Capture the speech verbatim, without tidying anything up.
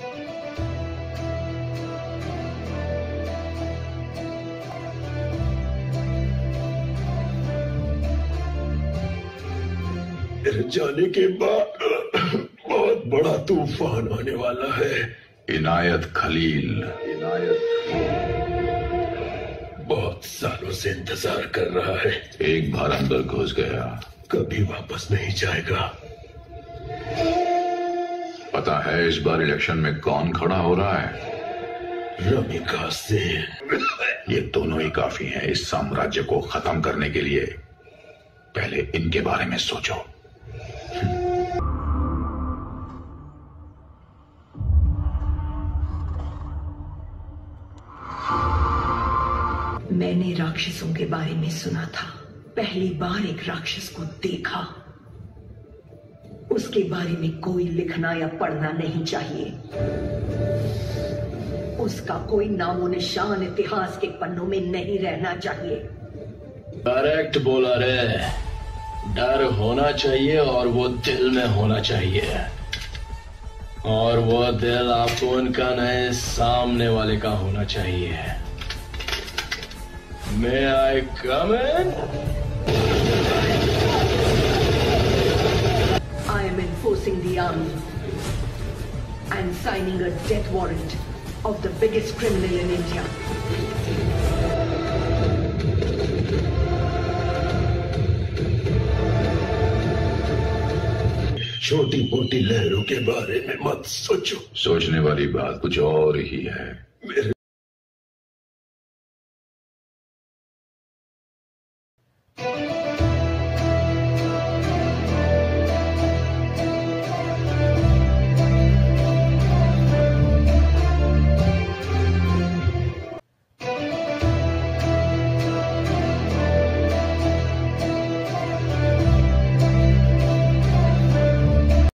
मेरे जाने के बाद बहुत बड़ा तूफान आने वाला है। इनायत खलील, इनायत बहुत सालों से इंतजार कर रहा है। एक बार अंदर घुस गया कभी वापस नहीं जाएगा। पता है इस बार इलेक्शन में कौन खड़ा हो रहा है? रमिका सिंह। ये दोनों ही काफी हैं इस साम्राज्य को खत्म करने के लिए। पहले इनके बारे में सोचो। मैंने राक्षसों के बारे में सुना था, पहली बार एक राक्षस को देखा। उसके बारे में कोई लिखना या पढ़ना नहीं चाहिए। उसका कोई नामो निशान इतिहास के पन्नों में नहीं रहना चाहिए। करेक्ट बोला रे। डर होना चाहिए और वो दिल में होना चाहिए, और वो दिल आपको उनका नहीं सामने वाले का होना चाहिए। May I come in? I am enforcing the army and signing a death warrant of the biggest criminal in India. छोटी मोटी लहरों के बारे में मत सोचो। सोचने वाली बात कुछ और ही है। मेरे